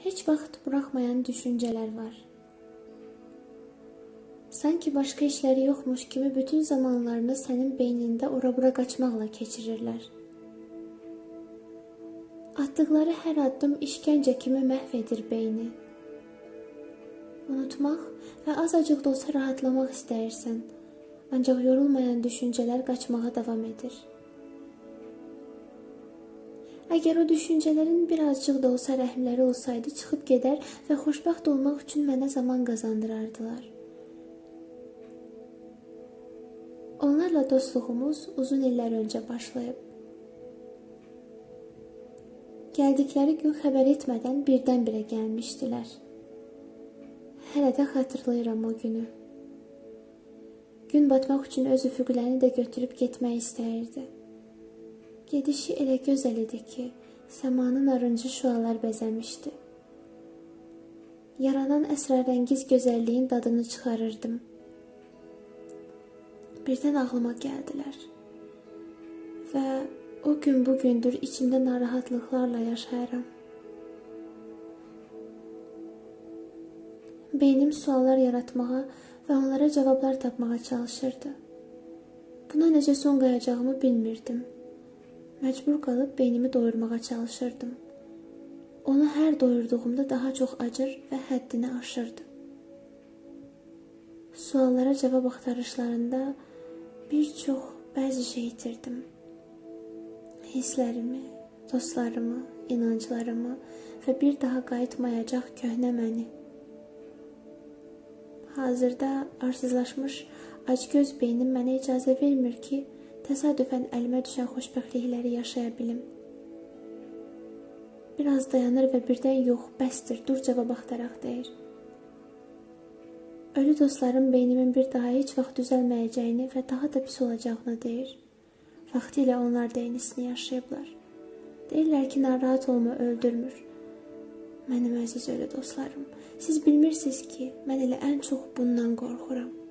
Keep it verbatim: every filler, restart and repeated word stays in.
heç vaxt buraxmayan düşüncələr var. Sanki başqa işləri yoxmuş kimi bütün zamanlarını sənin beynində ora-bura qaçmaqla keçirirlər. Atdıqları hər addım işgəncə kimi məhv edir beyni. Unutmaq və azacıq da olsa rahatlamaq istəyirsən, ancaq yorulmayan düşüncələr qaçmağa davam edir. Əgər o düşüncələrin birazcıq da olsa rəhmləri olsaydı, çıxıb gedər və xoşbəxt olmaq üçün mənə zaman qazandırardılar. Onlarla dostluğumuz uzun illər öncə başlayıb. Gəldikləri gün xəbər etmədən birdən-birə gəlmişdilər. Hələ də xatırlayıram o günü. Gün batmaq üçün öz üfüqlərini də götürüb getmək istəyirdi. Gedişi elə gözəl idi ki, səmanın narıncı şüalar bəzəmişdi. Yaranan əsrarəngiz gözəlliyin dadını çıxarırdım. Birdən ağlıma gəldilər. Və o gün bugündür içimdə narahatlıqlarla yaşayıram. Beynim suallar yaratmağa və onlara cavablar tapmağa çalışırdı. Buna necə son qayacağımı bilmirdim. Məcbur qalıb beynimi doyurmağa çalışırdım. Onu hər doyurduğumda daha çox acır və həddini aşırdı. Suallara cavab axtarışlarında bir çox bəzi şey itirdim. Hisslərimi, dostlarımı, inanclarımı və bir daha qayıtmayacaq köhnə məni. Hazırda arsızlaşmış acgöz beynim mənə icazə vermir ki, təsadüfən əlimə düşən xoşbəxtlikləri yaşaya bilim. Biraz dayanır və birdən yox, bəsdir, dur cavab axtaraq deyir. Ölü dostlarım beynimin bir daha heç vaxt düzəlməyəcəyini və daha da pis olacağını deyir. Vaxtilə onlar da eynisini yaşayıblar. Deyirlər ki, narahat olma, öldürmür. Mənim əziz ölü dostlarım, siz bilmirsiniz ki, mən elə ən çox bundan qorxuram.